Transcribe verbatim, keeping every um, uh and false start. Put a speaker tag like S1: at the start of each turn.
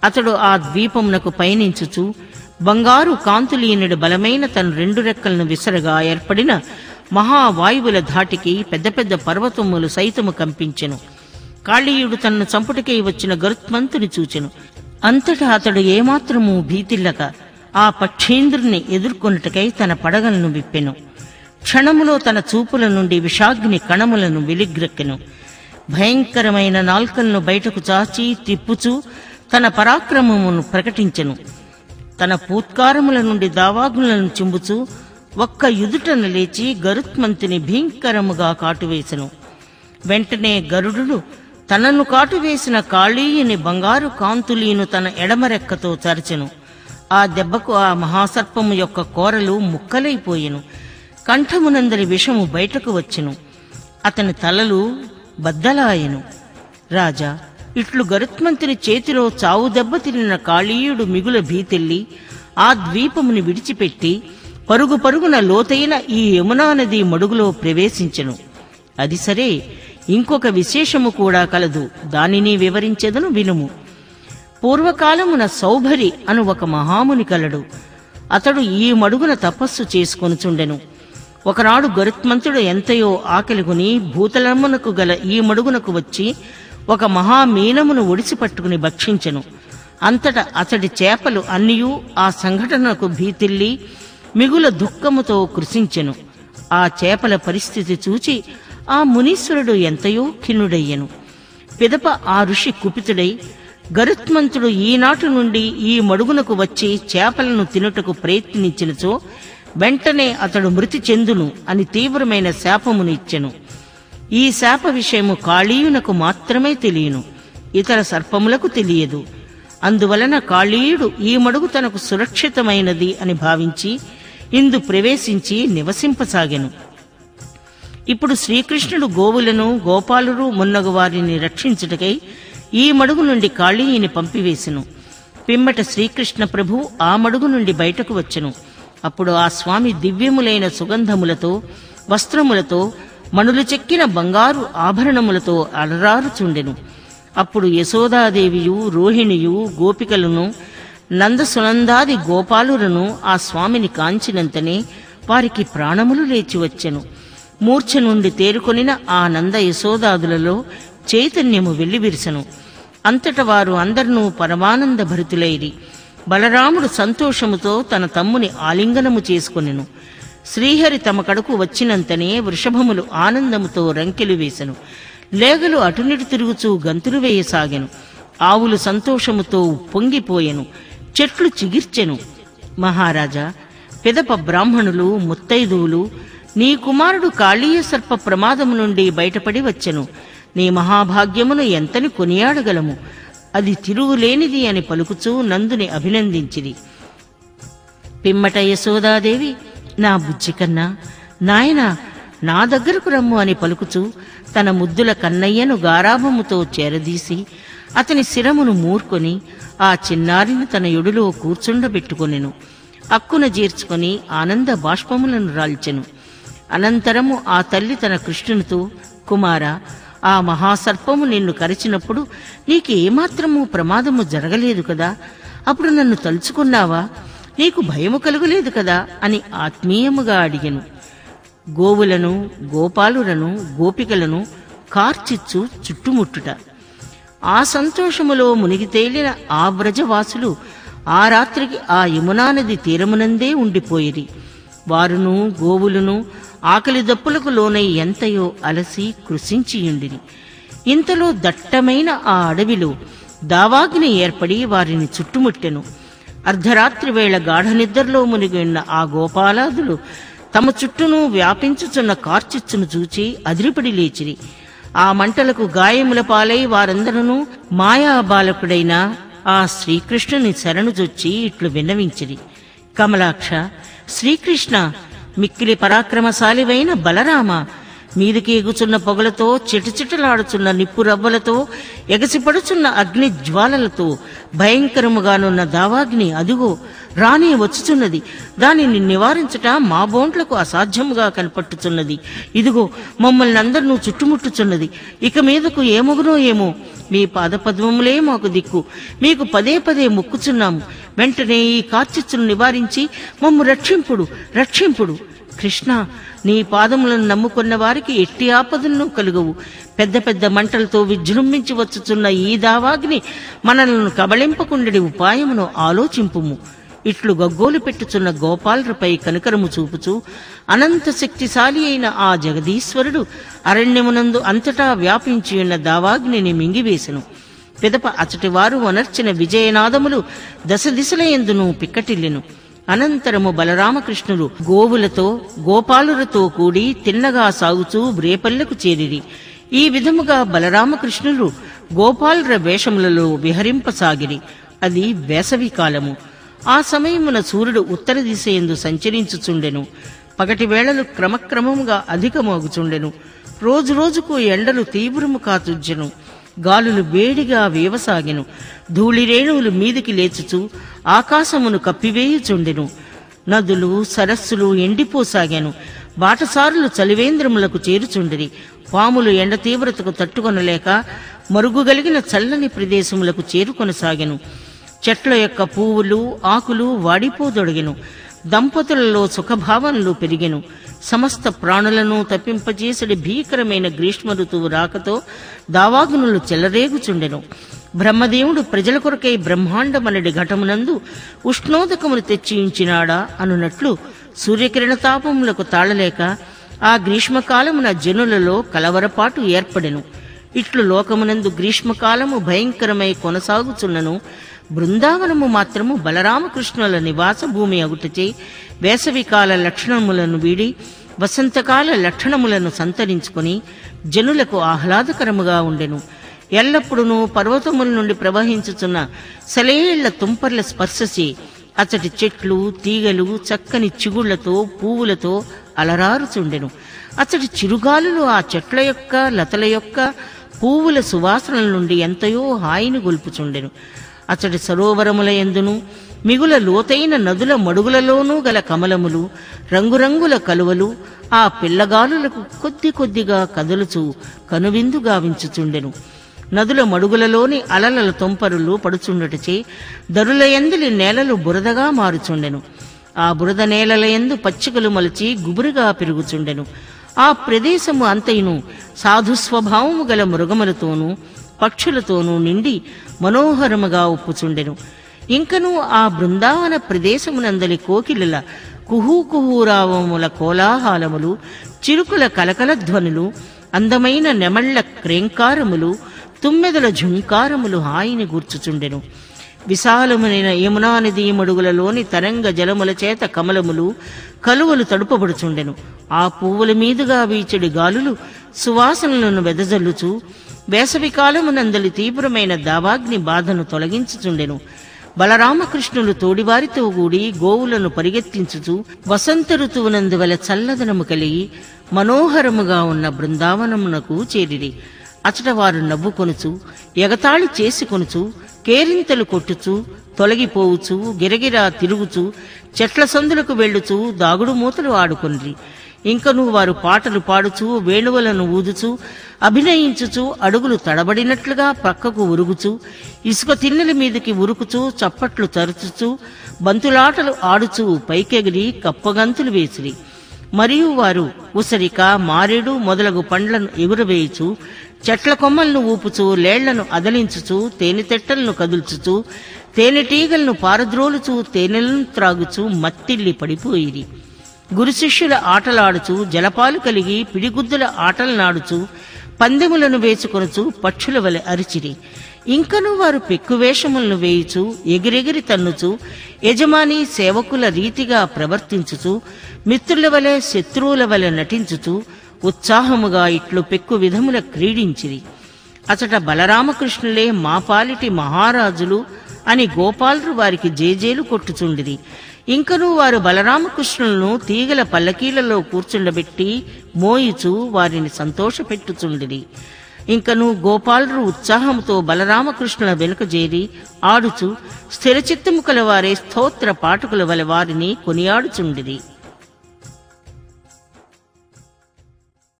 S1: అతడు ఆ ద్వీపమునకు పయనించుచు బంగారు కాంతులీనుడి బలమైన తన రెండు రెక్కలను విసరగా ఏర్పడిన మహావాయువుల ధాటికి పెద్ద పెద్ద పర్వతములు సైతము కంపించెను. కాళీయుడు తనను చంపుటకై వచ్చిన గరుత్మంతుని చూచెను. అంతటా అతడు ఏమాత్రమూ భీతిల్లక ఆ పక్షేంద్రుని ఎదుర్కొనుటకై తన పడగలను విప్పెను. క్షణములో తన చూపుల నుండి విషాగ్ని కణములను వెలిగ్రెక్కెను. భయంకరమైన నాల్కలను బయటకు చాచి తిప్పుచూ తన పరాక్రమమును ప్రకటించెను. తన పూత్కారముల నుండి దావాగ్నులను చింబుచూ ఒక్క యుదుటన లేచి గరుత్మంతుని భీంకరముగా కాటువేసెను. వెంటనే గరుడు తనను కాటువేసిన కాళీయుని బంగారు కాంతులీను తన ఎడమరెక్కతో చరచెను. ఆ దెబ్బకు ఆ మహాసర్పము యొక్క కోరలు ముక్కలైపోయెను. కంఠమునందరి విషము బయటకు వచ్చెను. అతని తలలు బద్దలాయెను. రాజా, ఇట్లు గరుత్మంతుని చేతిలో చావు దెబ్బ తిరిగిన కాళీయుడు మిగుల భీతిల్లి ఆ ద్వీపముని విడిచిపెట్టి పరుగు పరుగున లోతైన ఈ యమునా నది మడుగులో ప్రవేశించెను. అది సరే, ఇంకొక విశేషము కూడా కలదు, దానిని వివరించెదను వినుము. పూర్వకాలమున సౌభరి అను ఒక మహాముని కలడు. అతడు ఈ మడుగున తపస్సు చేసుకొనుచుండెను. ఒకనాడు గరుత్మంతుడు ఎంతయో ఆకలిగొని భూతలమునకు గల ఈ మడుగునకు వచ్చి ఒక మహామీనమును ఒడిసి పట్టుకుని భక్షించెను. అంతటా అతడి చేపలు అన్నియూ ఆ సంఘటనకు భీతిల్లి మిగుల దుఃఖముతో కృశించెను. ఆ చేపల పరిస్థితి చూచి ఆ మునీశ్వరుడు ఎంతయో ఖిన్నుడయ్యెను. పిదప ఆ ఋషి కుపితుడై, గరుత్మంతుడు ఈనాటి నుండి ఈ మడుగునకు వచ్చి చేపలను తినుటకు ప్రయత్నించినచో వెంటనే అతడు మృతి చెందును అని తీవ్రమైన శాపమునిచ్చెను. ఈ శాప విషయము కాళీయునకు మాత్రమే తెలియను, ఇతర సర్పములకు తెలియదు. అందువలన కాళీయుడు ఈ మడుగు తనకు సురక్షితమైనది అని భావించి ఇందు ప్రవేశించి నివసింపసాగెను. ఇప్పుడు శ్రీకృష్ణుడు గోవులను గోపాలురు మున్నగు వారిని రక్షించుటకై ఈ మడుగు నుండి కాళీయుని పంపివేసెను. పిమ్మట శ్రీకృష్ణ ప్రభు ఆ మడుగు నుండి బయటకు వచ్చెను. అప్పుడు ఆ స్వామి దివ్యములైన సుగంధములతో వస్త్రములతో మణులు చెక్కిన బంగారు ఆభరణములతో అలరారుచుండెను. అప్పుడు యశోదాదేవియు రోహిణియు గోపికలను నందసునందాది గోపాలులను ఆ స్వామిని కాంచినంతనే వారికి ప్రాణములు లేచి వచ్చెను. మూర్ఛ నుండి తేరుకొనిన ఆ నంద యశోదాదులలో చైతన్యము వెల్లివిరిసెను. అంతట వారు అందరినూ పరమానంద భరితులైరి. బలరాముడు సంతోషముతో తన తమ్ముని ఆలింగనము చేసుకొనెను. శ్రీహరి తమ కడకు వచ్చినంతనే వృషభములు ఆనందముతో రంకెలు వేసెను. లేగలు అటునిటు తిరుగుచూ గంతులు వేయసాగెను. ఆవులు సంతోషముతో పొంగిపోయెను. చెట్లు చిగిర్చెను. మహారాజా, పిదప బ్రాహ్మణులు ముత్తైదువులు నీ కుమారుడు కాళీయ సర్ప ప్రమాదము నుండి బయటపడి వచ్చెను. నీ మహాభాగ్యమును ఎంతని కొనియాడగలము, అది తిరుగులేనిది అని పలుకుచూ నందుని అభినందించిరి. పిమ్మట యశోదాదేవి, నా బుజ్జి కన్నా, నాయనా నా దగ్గరకు రమ్ము అని పలుకుచూ తన ముద్దుల కన్నయ్యను గారాభముతో చేరదీసి అతని శిరమును మూర్కొని ఆ చిన్నారిని తన యొడిలో కూర్చుండబెట్టుకొనెను. అక్కున జీర్చుకొని ఆనంద బాష్పములను రాల్చెను. అనంతరము ఆ తల్లి తన కృష్ణునితో, కుమారా, ఆ మహాసర్పము నిన్ను కరిచినప్పుడు నీకు ఏమాత్రమూ ప్రమాదము జరగలేదు కదా, అప్పుడు నన్ను తలుచుకున్నావా, నీకు భయము కలుగలేదు కదా అని ఆత్మీయముగా అడిగెను. గోవులను గోపాలులను గోపికలను కార్చిచ్చు చుట్టుముట్టుట. ఆ సంతోషములో మునిగి తేలిన ఆ వ్రజవాసులు ఆ రాత్రికి ఆ యమునా నది తీరమునందే ఉండిపోయిరి. వారును గోవులను ఆకలి దప్పులకు లోనై ఎంతయో అలసి కృశించియుండిరి. ఇంతలో దట్టమైన ఆ అడవిలో దావాగ్ని ఏర్పడి వారిని చుట్టుముట్టెను. అర్ధరాత్రి వేళ గాఢనిద్రలో మునిగి ఉన్న ఆ గోపాలాదులు తమ చుట్టూను వ్యాపించుచున్న కార్చిచ్చును చూచి అదిరిపడి లేచిరి. ఆ మంటలకు గాయముల పాలై వారందరూ మాయా బాలకుడైన ఆ శ్రీకృష్ణుని శరణుజొచ్చి ఇట్లు విన్నవించిరి. కమలాక్ష, శ్రీకృష్ణ, మిక్కిలి పరాక్రమశాలివైన బలరామ, మీదికి ఎగుచున్న పొగలతో చిటచిటలాడుచున్న నిప్పు రవ్వలతో ఎగసిపడుచున్న అగ్ని జ్వాలలతో భయంకరముగానున్న దావాగ్ని అదుగో రానే వచ్చుచున్నది. దానిని నివారించట మా బోంట్లకు అసాధ్యముగా కనపట్టుచున్నది. ఇదిగో మమ్మల్ని అందరినూ చుట్టుముట్టుచున్నది. ఇక మీదకు ఏమగునో ఏమో. మీ పాదపద్మములే మాకు దిక్కు. మీకు పదే పదే మొక్కుచున్నాము. వెంటనే ఈ కార్చిచ్చును నివారించి మమ్ము రక్షింపుడు రక్షింపుడు. కృష్ణ, నీ పాదములను నమ్ముకున్న వారికి ఎట్టి ఆపదలను కలుగవు. పెద్ద పెద్ద మంటలతో విజృంభించి వచ్చుచున్న ఈ దావాగ్ని మనలను కబళింపకుండడి ఉపాయమును ఆలోచింపుము. ఇట్లు గగ్గోలు పెట్టుచున్న గోపాలుపై కనికరము చూపుచూ అనంత శక్తిశాలి అయిన ఆ జగదీశ్వరుడు అరణ్యమునందు అంతటా వ్యాపించి ఉన్న దావాగ్నిని మింగివేసెను. పిదప అచటివారు వనర్చిన విజయనాదములు దశ దిశలయందును పిక్కటిల్లెను. అనంతరము బలరామకృష్ణులు గోవులతో గోపాలులతో కూడి తిన్నగా సాగుచూ వ్రేపల్లెకు చేరిరి. ఈ విధముగా బలరామకృష్ణులు గోపాలుర వేషములలో విహరింపసాగిరి. అది వేసవి కాలము. ఆ సమయమున సూర్యుడు ఉత్తర దిశయందు సంచరించుచుండెను. పగటి వేళలు క్రమక్రమముగా అధికమగుచుండెను. రోజు రోజుకు ఎండలు తీవ్రము కాచుంచెను. గాలులు వేడిగా వేవసాగెను. ధూళిరేణువులు మీదికి లేచుచు ఆకాశమును కప్పివేయుచుండెను. నదులు సరస్సులు ఎండిపోసాగాను. బాటసారులు చలివేంద్రములకు చేరుచుండిరి. పాములు ఎండ తీవ్రతకు తట్టుకొనలేక మరుగుగలిగిన చల్లని ప్రదేశములకు చేరుకొనసాగెను. చెట్ల యొక్క పువ్వులు ఆకులు వాడిపోదొడిగెను. దంపతులలో సుఖభావనలు పెరిగెను. సమస్త ప్రాణులను తప్పింపజేసడి భీకరమైన గ్రీష్మ ఋతువు రాకతో దావాగ్నులు చెలరేగుచుండెను. బ్రహ్మదేవుడు ప్రజల కొరకై బ్రహ్మాండమనడి ఘటమునందు ఉష్ణోదకమును తెచ్చి ఉంచినాడా అనున్నట్లు సూర్యకిరణ తాపములకు తాళలేక ఆ గ్రీష్మకాలమున జనులలో కలవరపాటు ఏర్పడెను. ఇట్లు లోకమునందు గ్రీష్మకాలము భయంకరమై కొనసాగుచున్నను. బృందావనము మాత్రము బలరామకృష్ణుల నివాస భూమి అగుటచే వేసవికాల లక్షణములను వీడి వసంతకాల లక్షణములను సంతరించుకొని జనులకు ఆహ్లాదకరముగా ఉండెను. ఎల్లప్పుడూ పర్వతముల నుండి ప్రవహించుచున్న సెలయేళ్ల తుంపర్ల స్పర్శసి అచ్చటి చెట్లు తీగలు చక్కని చిగుళ్లతో పువ్వులతో అలరారుచుండెను. అచ్చటి చిరుగాలులు ఆ చెట్ల యొక్క లతల యొక్క పువ్వుల సువాసనల నుండి ఎంతయో హాయిని గొల్పుచుండెను. అచ్చటి సరోవరముల యందును మిగుల లోతైన నదుల మడుగులలోనూ గల కమలములు రంగురంగుల కలువలు ఆ పిల్లగాలులకు కొద్ది కొద్దిగా కదులుచు కనువిందు గావించుచుండెను. నదుల మడుగులలోని అలలల తొంపరులు పడుచుండటచే దరుల యందులి నేలలు బురదగా మారుచుండెను. ఆ బురద నేలల యందు పచ్చికలు మలచి గుబురుగా పెరుగుచుండెను. ఆ ప్రదేశము అంతయును సాధుస్వభావము గల మృగములతోనూ పక్షులతోనూ నిండి మనోహరముగా ఉప్పుచుండెను. ఇంకనూ ఆ బృందావన ప్రదేశమునందలి కోకిలల కుహూ కుహూరావముల కోలాహలములు చిరుకుల కలకల ధ్వనులు అందమైన నెమళ్ల క్రేంకారములు తుమ్మెదల ఝుంకారములు హాయిని గూర్చుచుండెను. విశాలమైన యమునా నదీ మడుగులలోని తరంగ జలముల చేత కమలములు కలువలు తడుపబడుచుండెను. ఆ పువ్వుల మీదుగా వీచడి గాలులు సువాసనలను వెదజల్లుచు వేసవికాలమునందలి తీవ్రమైన దావాగ్ని బాధను తొలగించుచుండెను. బలరామకృష్ణులు తోడివారితో కూడి గోవులను పరిగెత్తించుచు వసంత ఋతువునందువల చల్లదనము కలిగి మనోహరముగా ఉన్న బృందావనమునకు చేరిరి. అచట వారు నవ్వుకొనుచు ఎగతాళి చేసుకొనుచు కేరింతలు కొట్టుచు తొలగిపోవుచు గిరగిరా తిరుగుచు చెట్ల సందులకు వెళ్ళుచు దాగుడు మూతలు ఆడుకొనిరి. ఇంకనూ వారు పాటలు పాడుచు వేణువులను ఊదుచు అభినయించుచు అడుగులు తడబడినట్లుగా పక్కకు ఉరుగుచు ఇసుక తిన్నెల మీదికి ఉరుకుచూ చప్పట్లు తరుచుచూ బంతులాటలు ఆడుచూ పైకెగిరి కప్పగంతులు వేసిరి. మరియు వారు ఉసరిక మారేడు మొదలగు పండ్లను ఎగురవేయుచు చెట్ల కొమ్మలను ఊపుచూ లేళ్లను అదలించుచూ తేనెతెట్టలను కదుల్చుచూ తేనెటీగలను పారద్రోలుచూ తేనెలను త్రాగుచూ మత్తిల్లి పడిపోయిరి. గురు శిష్యుల ఆటలాడుచు జలపాలు కలిగి పిడిగుద్దుల ఆటలనాడుచు పందెములను వేసుకొనుచు పక్షుల వలె అరిచిరి. ఇంకనూ వారు పెక్కువేషములను వేయుచు ఎగిరెగిరి తన్నుచు యజమాని సేవకుల రీతిగా ప్రవర్తించుచు మిత్రుల వలె శత్రువుల వలె నటించుచు ఉత్సాహముగా ఇట్లు పెక్కు విధముల క్రీడించిరి. అచట బలరామకృష్ణులే మా పాలిటి మహారాజులు అని గోపాలురు వారికి జేజేలు కొట్టుచుండిరి. ఇంకనూ వారు బలరామకృష్ణులను తీగల పల్లకీలలో కూర్చుండబెట్టి మోయిచు వారిని సంతోషపెట్టుచుండిరి. ఇంకను గోపాలుడు ఉత్సాహముతో బలరామకృష్ణుల వెనుక చేరి ఆడుచు స్థిరచిత్తము కలవారే స్తోత్ర పాఠకుల వలె వారిని కొనియాడుచుండిరి.